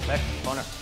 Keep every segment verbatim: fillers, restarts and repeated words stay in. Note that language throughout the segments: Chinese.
来，放这儿。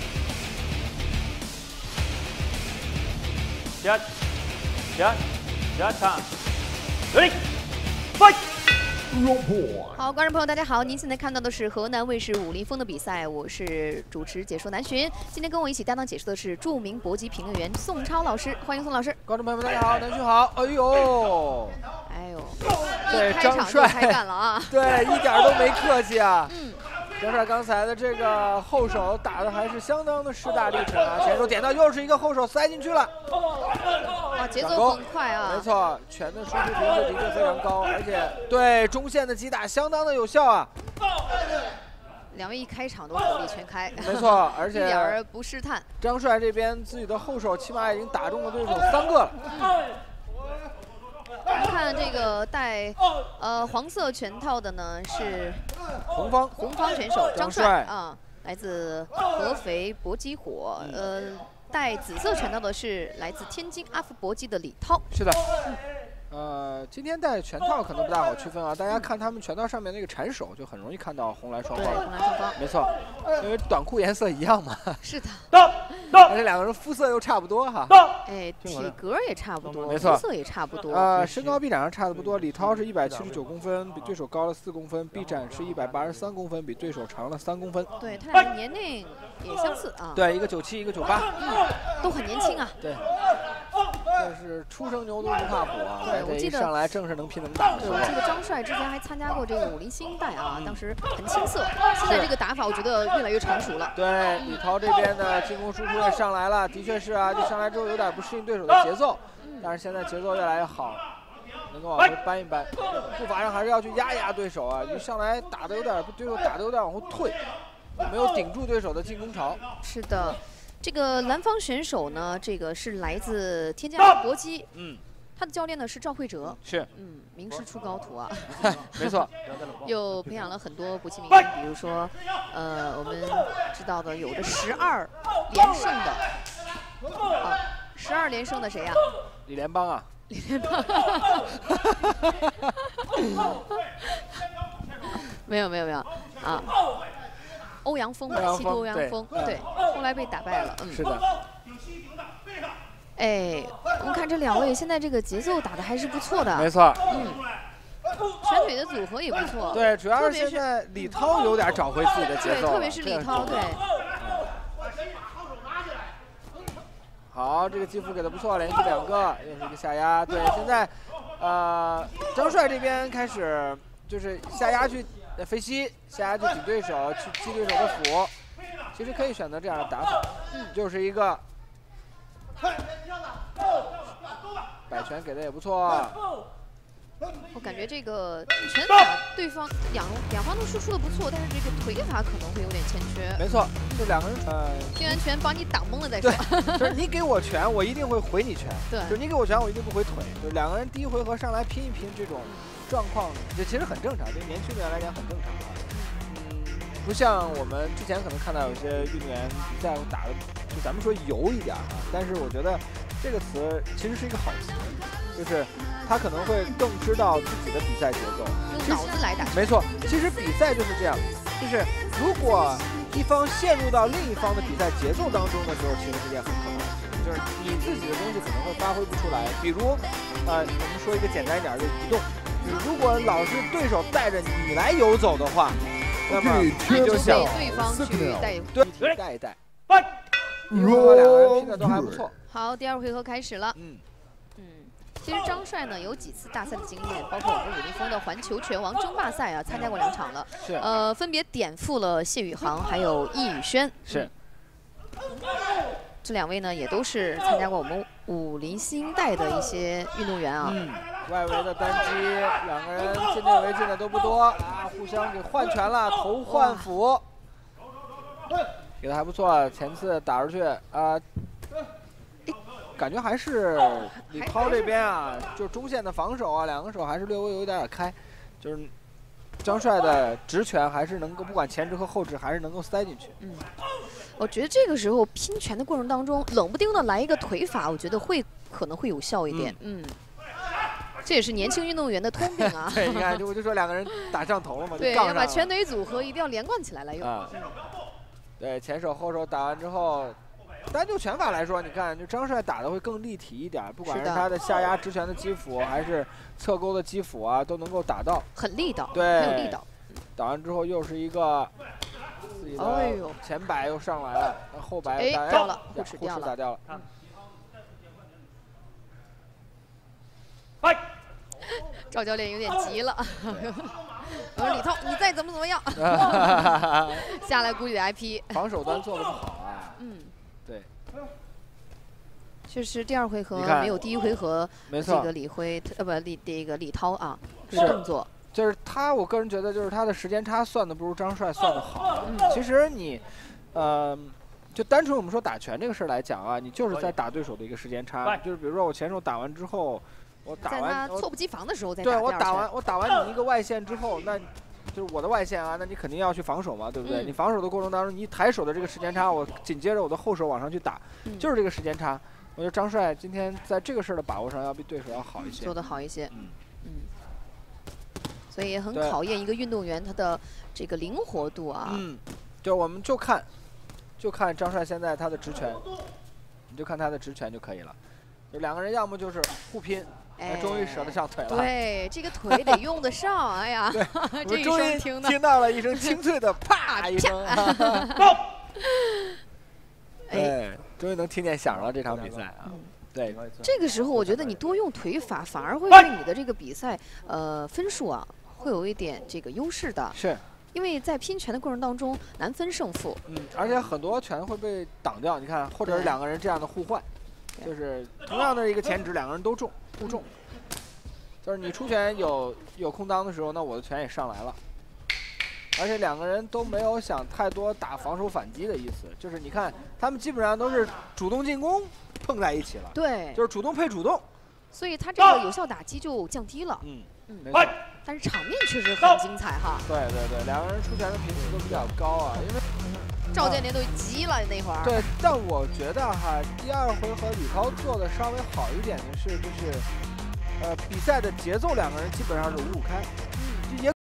加，加，加场。Ready, fight！ 好，观众朋友，大家好！您现在看到的是河南卫视武林风的比赛，我是主持解说南浔。今天跟我一起搭档解说的是著名搏击评论员宋超老师，欢迎宋老师。 观众朋友们，大家好，南浔好。哎呦， 哎呦， 对， 开场就张帅开干了啊！ 对，一点都没客气啊。 嗯， 张帅刚才的这个后手打的还是相当的势大力沉啊，前手点到，又是一个后手塞进去了。 哇，节奏很快啊！ 没错，拳的输出频次的确非常高，而且对中线的击打相当的有效啊。 两位一开场都火力全开， 没错，而且一点儿不试探。 张帅这边自己的后手起码已经打中了对手三个了。 嗯我们看这个戴呃黄色拳套的呢是红方红方选手张张帅帅啊，来自合肥搏击火。呃，戴紫色拳套的是来自天津阿福搏击的李涛。 是的。呃，今天戴拳套可能不大好区分啊，大家看他们拳套上面那个缠手，就很容易看到红蓝双对， 方。 红蓝双方。 没错，因为短裤颜色一样嘛。 是的。 而且两个人肤色又差不多哈。 哎，体格也差不多， 没错， 肤色也差不多。 呃，身高臂展上差的不多，李涛是一百七十九公分，比对手高了四公分；臂展是一百八十三公分，比对手长了三公分。 对他俩年龄也相似啊。 对，一个九七，一个九八， 嗯，都很年轻啊。 对。但是初生牛犊不怕虎啊！ 对，我记得上来正是能拼能打。 对，我记得张帅之前还参加过这个武林新代啊，当时很青涩。现在这个打法，我觉得越来越成熟了。 对，李涛这边的进攻输出也上来了，的确是啊，就上来之后有点不适应对手的节奏，但是现在节奏越来越好，能够往回扳一扳，步伐上还是要去压压对手啊！一上来打的有点，对手打的有点往后退，没有顶住对手的进攻潮。 是的。这个蓝方选手呢，这个是来自天津阿福搏击，嗯，他的教练呢是赵慧哲， 是， 嗯，名师出高徒啊， 没错， 又培养了很多搏击明星，比如说，呃，我们知道的有着十二连胜的，啊，十二连胜的谁呀、啊？ 李连邦啊， 李连邦，没有没有没有啊。欧阳锋，西都欧阳锋，对，后来被打败了。嗯， 是的。 哎，我们看这两位现在这个节奏打的还是不错的。 没错。 嗯，拳腿的组合也不错。 对，主要是现在李涛有点找回自己的节奏。 对，特别是李涛，对。 好，这个击负给的不错，连续两个，又是一个下压。对，现在，呃，张帅这边开始就是下压去。飞膝下压去顶对手，去击对手的腹，其实可以选择这样的打法，嗯，就是一个摆拳给的也不错。 我感觉这个拳法对方两两方都输出的不错，但是这个腿法可能会有点欠缺。 没错，就两个人呃， 拼完拳把你挡懵了再说。 对，就是你给我拳，我一定会回你拳。 对， 就是你给我拳，我一定不回腿。就两个人第一回合上来拼一拼这种。状况这其实很正常，对年轻人来讲很正常啊。嗯，不像我们之前可能看到有些运动员比赛打的，就咱们说油一点啊，但是我觉得这个词其实是一个好词，就是他可能会更知道自己的比赛节奏， 用脑子来打。 没错，其实比赛就是这样，就是如果一方陷入到另一方的比赛节奏当中的时候，其实是件很可怕的事，就是你自己的东西可能会发挥不出来。比如，呃，我们说一个简单一点的移动。如果老是对手带着你来游走的话，那么你就想对方去带对带一带。一回合两个人拼的都还不错。 好，第二回合开始了。嗯嗯，其实张帅呢有几次大赛的经验，包括我们武林风的环球拳王争霸赛啊，参加过两场了。 是。 呃，分别点负了谢宇航还有易宇轩。 是。 这两位呢也都是参加过我们武林新代的一些运动员啊。 嗯。外围的单击，两个人进内围进的都不多啊，互相给换拳了，头换腹，给的还不错。前次打出去啊、呃，感觉还是李涛这边啊，就是中线的防守啊，两个手还是略微有一点点开，就是张帅的直拳还是能够，不管前直和后直，还是能够塞进去。 嗯，我觉得这个时候拼拳的过程当中，冷不丁的来一个腿法，我觉得会可能会有效一点。嗯。嗯这也是年轻运动员的通病啊！ 对，你看，我就说两个人打上头了嘛， 对， 要把拳腿组合一定要连贯起来了又。啊、 对，前手后手打完之后，单就拳法来说，你看就张帅打的会更立体一点，不管是他的下压直拳的击斧，还是侧勾的击斧啊，都能够打到， 很力道， 对， 很有力道。 打完之后又是一个自己的前摆又上来了，后摆哎掉了，护持掉了， 打掉了。 拜。 赵教练有点急了。我说李涛，你再怎么怎么样，下来估计得挨批。 防守端做的不好啊。 嗯， 对。 确实，第二回合没有第一回合这个李辉呃不李这个李涛啊这个动作。 就是他，我个人觉得就是他的时间差算的不如张帅算的好。嗯、其实你，呃，就单纯我们说打拳这个事儿来讲啊，你就是在打对手的一个时间差。就是比如说我前手打完之后。我打完猝不及防的时候再打。对我打完我打完你一个外线之后，那就是我的外线啊，那你肯定要去防守嘛，对不对？嗯、你防守的过程当中，你抬手的这个时间差，我紧接着我的后手往上去打，嗯、就是这个时间差。我觉得张帅今天在这个事儿的把握上要比对手要好一些， 做得好一些。 嗯嗯。所以也很考验一个运动员他的这个灵活度啊。 嗯，就我们就看，就看张帅现在他的直拳，你就看他的直拳就可以了。就两个人要么就是互拼。哎，终于舍得上腿了。 对，这个腿得用得上。哎呀，这一声听听到了一声清脆的啪一声。哎，终于能听见响了这场比赛啊！对， 这个时候我觉得你多用腿法，反而会对你的这个比赛呃分数啊会有一点这个优势的。 是。 因为在拼拳的过程当中难分胜负。 嗯，而且很多拳会被挡掉，你看，或者是两个人这样的互换。就是同样的一个前指，两个人都中，互中。就是你出拳有有空当的时候，那我的拳也上来了。而且两个人都没有想太多打防守反击的意思，就是你看他们基本上都是主动进攻碰在一起了。 对， 就是主动配主动。 所以他这个有效打击就降低了。 嗯嗯， 没错。 但是场面确实很精彩哈。 对对对，两个人出拳的频次都比较高啊，因为。 赵教练都急了那会儿。 对，但我觉得哈，第二回合李涛做的稍微好一点的是，就是，呃，比赛的节奏两个人基本上是五五开，嗯，也。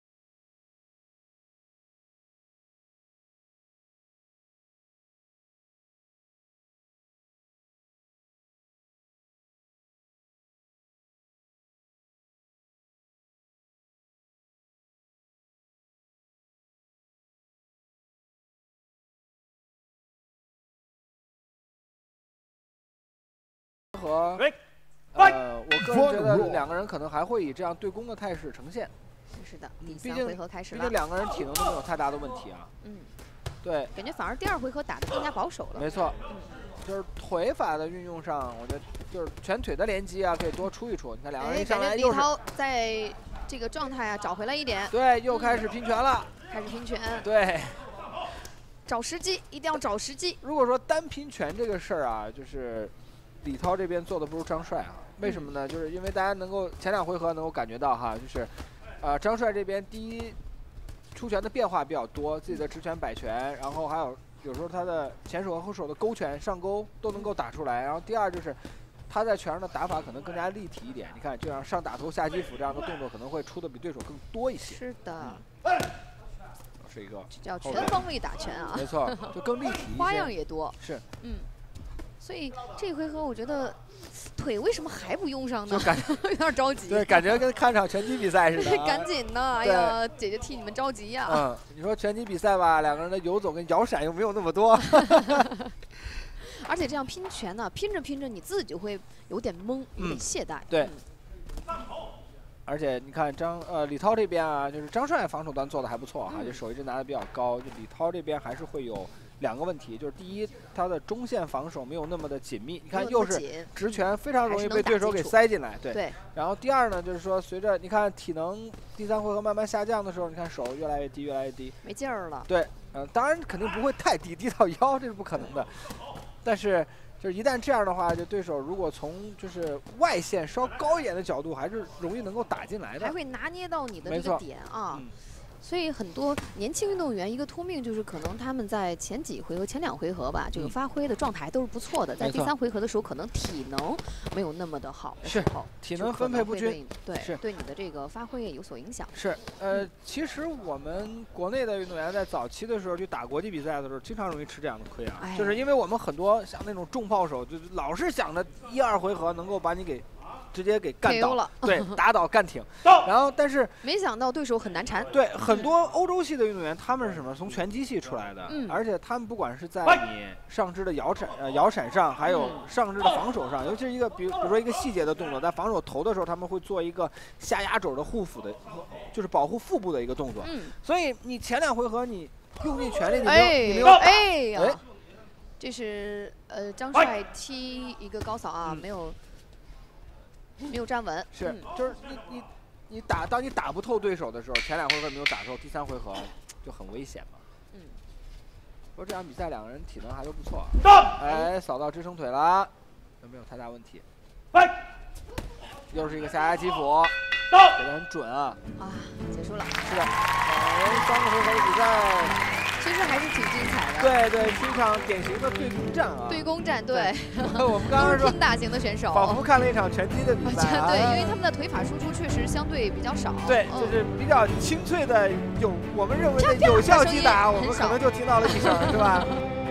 和呃，我个人觉得两个人可能还会以这样对攻的态势呈现。 是的，第三回合开始了。 毕竟两个人体能都没有太大的问题啊。 嗯， 对。 感觉反而第二回合打得更加保守了。 没错，就是腿法的运用上，我觉得就是拳腿的连击啊，可以多出一出。你看两个人上来又是。 李涛在这个状态啊找回来一点。 对，又开始拼拳了。 开始拼拳。 对。 找时机，一定要找时机。 如果说单拼拳这个事儿啊，就是。李涛这边做的不如张帅啊，为什么呢？就是因为大家能够前两回合能够感觉到哈，就是，呃，张帅这边第一出拳的变化比较多，自己的直拳、摆拳，然后还有有时候他的前手和后手的勾拳、上勾都能够打出来。然后第二就是他在拳上的打法可能更加立体一点，你看，就像上打头、下击斧这样的动作可能会出的比对手更多一些。 是的。 嗯是一个叫全方位打拳啊。 没错，就更立体一些， 花样也多。 是。 嗯。所以这一回合我觉得腿为什么还不用上呢？ 就感觉有点着急。 对，感觉跟看场拳击比赛似的、啊。 赶紧的，哎呀，姐姐替你们着急呀、啊。 嗯，你说拳击比赛吧，两个人的游走跟摇闪又没有那么多。 而且这样拼拳呢，拼着拼着你自己就会有点懵，有点懈怠。 嗯、对。嗯、而且你看张呃李涛这边啊，就是张帅防守端做的还不错哈、啊，嗯、就手一直拿的比较高，就李涛这边还是会有。两个问题就是第一，他的中线防守没有那么的紧密，你看又是直拳，非常容易被对手给塞进来。对。 对。 然后第二呢，就是说随着你看体能第三回合慢慢下降的时候，你看手越来越低，越来越低， 没劲儿了。 对，嗯、呃，当然肯定不会太低，低到腰这是不可能的。但是就是一旦这样的话，就对手如果从就是外线稍高一点的角度，还是容易能够打进来的。 还会拿捏到你的这个点啊。 嗯所以很多年轻运动员一个通病就是可能他们在前几回合、前两回合吧，这个发挥的状态都是不错的，在第三回合的时候可能体能没有那么的好的时候， 体能分配不均， 对，是对你的这个发挥也有所影响。 是，呃，其实我们国内的运动员在早期的时候去打国际比赛的时候，经常容易吃这样的亏啊， 哎、 就是因为我们很多像那种重炮手，就是老是想着一二回合能够把你给。直接给干倒了， 对，打倒干挺。然后，但是没想到对手很难缠。 对，很多欧洲系的运动员，他们是什么？从拳击系出来的， 嗯、 而且他们不管是在你上肢的摇闪、呃摇闪上，还有上肢的防守上，尤其是一个比如比如说一个细节的动作，在防守头的时候，他们会做一个下压肘的护腹的，就是保护腹部的一个动作。 嗯、 所以你前两回合你用尽全力，你没有， 哎、 你没有哎呀， 哎这是呃张帅踢一个高扫啊， 嗯、 没有。没有站稳， 是，就是你你你打，当你打不透对手的时候，前两回合没有打透，第三回合就很危险嘛。嗯。不过这场比赛两个人体能还都不错。哎，扫到支撑腿了，有没有太大问题？又是一个下压击斧，给的很准啊。 啊，结束了。 是的，两人三个回合的比赛。 其实还是挺精彩的。 对对，是一场典型的对攻战啊。 对攻战，对。 我们刚刚说拼打型的选手， 仿佛看了一场拳击的比赛、啊。 对，因为他们的腿法输出确实相对比较少。 对， 嗯、 就是比较清脆的有我们认为的有效击打，我们可能就听到了一声，是吧？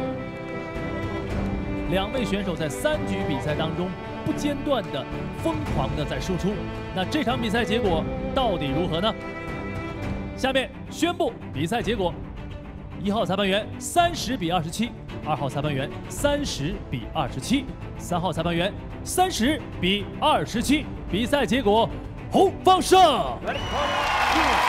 两位选手在三局比赛当中不间断的、疯狂的在输出。那这场比赛结果到底如何呢？下面宣布比赛结果。一号裁判员三十比二十七，二号裁判员三十比二十七，三号裁判员三十比二十七。比赛结果，红方胜。